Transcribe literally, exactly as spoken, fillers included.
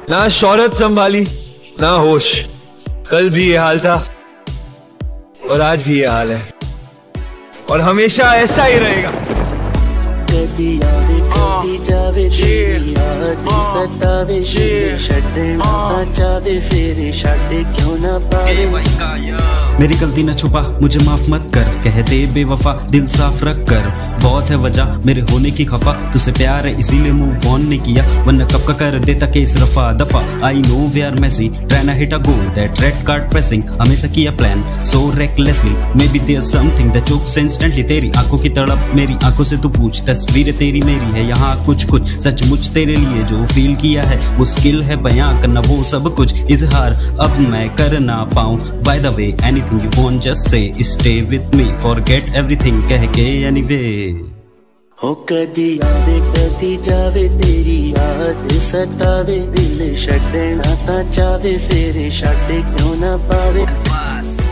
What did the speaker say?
ना शौहरत संभाली ना होश। कल भी ये हाल था और आज भी ये हाल है और हमेशा ऐसा ही रहेगा। कदी आवे कदी जावे तेरी याद सतावे, छड्डना ना चावे फिर छड्ड क्यों ना पावे। मेरी गलती न छुपा मुझे माफ मत कर, कह दे बेवफा दिल साफ रख कर। बहुत है वजह मेरे होने की खफा, तुझसे प्यार है इसीलिए मूव ऑन नहीं किया, वरना कब का कर देता केस रफा दफा। I know we are messy trying to hit a goal, that red card pressing हमेशा किया plan so recklessly, may be there something that chokes instantly. तेरी आंखों की तड़प मेरी आंखों से तू पूछ, तस्वीरें तेरी मेरी है यहाँ कुछ कुछ सचमुच तेरे लिए जो फील किया है, मुश्किल है बयां करना वो सब कुछ इजहार अब मैं कर ना पाऊं। By the way anything you want just say, stay with me forget everything कह के एनीवे। हो कदी आवे कदी जावे तेरी याद सतावे, दिल छड्डना तां चावे फिर छड्ड क्यों ना पावे।